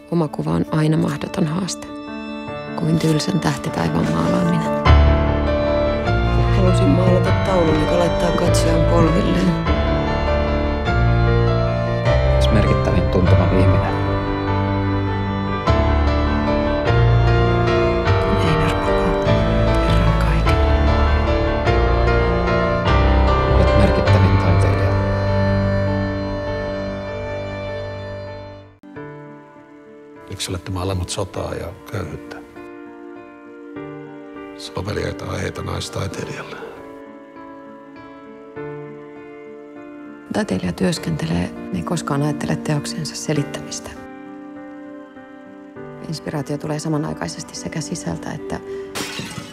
Oma kuva on aina mahdoton haaste. Kuin tylsän tähtipäivän maalaaminen. Halusin maalata taulun, joka laittaa katsojan polvilleen. Merkittävin tuntemani ihminen. Einar Pako, kerran kaiken. Olet merkittävin taiteilija. Miksi olette maalannut sotaa ja köyhyyttä? Soveliaita aiheita naistaiteilijalle. Taiteilija työskentelee, ei koskaan ajattele teoksensa selittämistä. Inspiraatio tulee samanaikaisesti sekä sisältä että